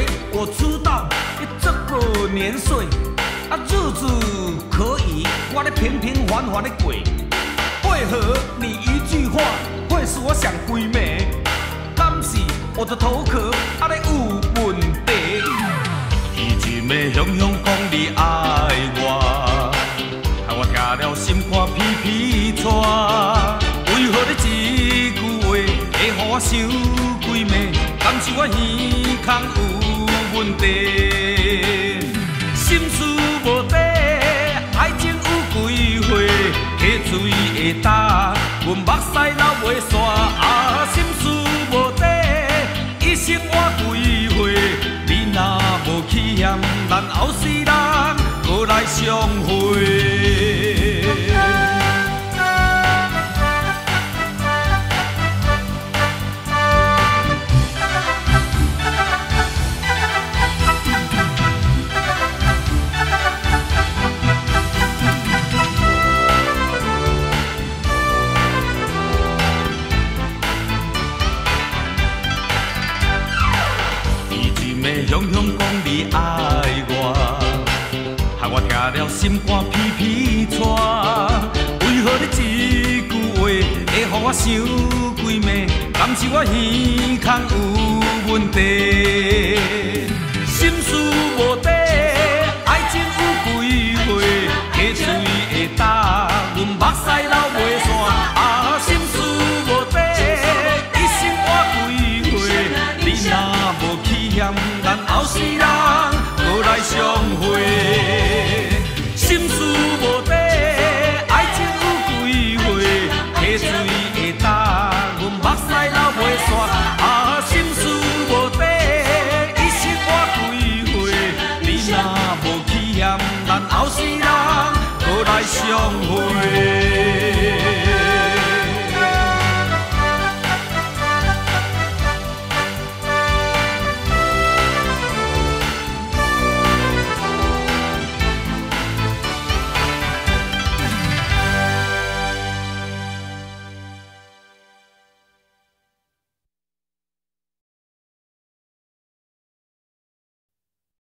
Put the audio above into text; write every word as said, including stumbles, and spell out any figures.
我知道这个年岁啊，日子可以，我咧平平凡凡的过。为何你一句话会使我想归暝？敢是我的头壳啊咧有问题？伊真要雄雄讲你爱我，害我听了心肝皮皮喘。为何你一句话会予我想归暝？敢是我耳孔有问题？心事无底，爱情有几回？溪水会干，阮目屎流袂煞。啊，心事无底，一生活几回？你若无去嫌，咱后世人搁来相会。雄雄讲你爱我，害我听了心肝皮皮喘。为何你一句话会予我想归暝？敢是我耳孔有问题？心事无底，爱情有几回？溪水会干，阮目屎流袂煞。啊，心事无底，一生活几回？你若无去嫌，咱后世人搁来相会。心事无底，爱情有几回？溪水会干，阮目屎流袂煞。啊，心事无底，一生活几回？你若无去嫌，咱后世人搁来相会。